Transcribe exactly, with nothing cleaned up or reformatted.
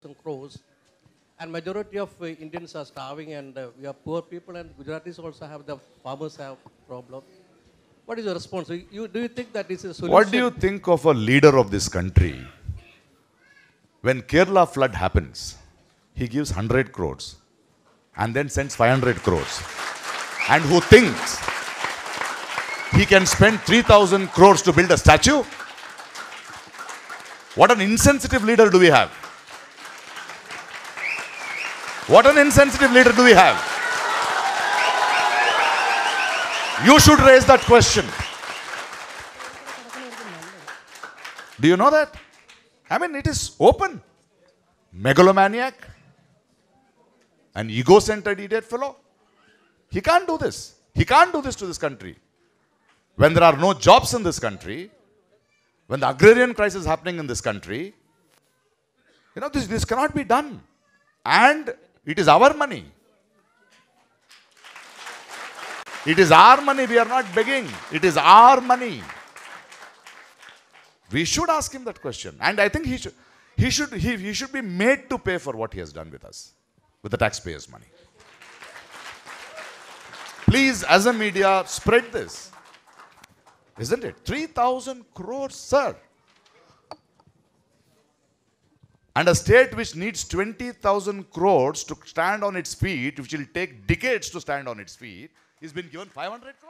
thousand crores. And majority of uh, Indians are starving, and uh, we are poor people, and Gujaratis also have the farmers have problem. What is your response? You, you- do you think that is a solution? What do you think of a leader of this country? When Kerala flood happens, he gives one hundred crores and then sends five hundred crores. And who thinks he can spend three thousand crores to build a statue? What an insensitive leader do we have? What an insensitive leader do we have? You should raise that question. Do you know that? I mean, it is open. Megalomaniac. An ego-centered idiot fellow. He can't do this. He can't do this to this country. When there are no jobs in this country, when the agrarian crisis is happening in this country, you know, this, this cannot be done. And it is our money. It is our money. We are not begging. It is our money. We should ask him that question. And I think he should, he should, he, he should be made to pay for what he has done with us, with the taxpayers' money. Please, as a media, spread this. Isn't it? three thousand crores, sir. And a state which needs twenty thousand crores to stand on its feet, which will take decades to stand on its feet, is been given five hundred crores.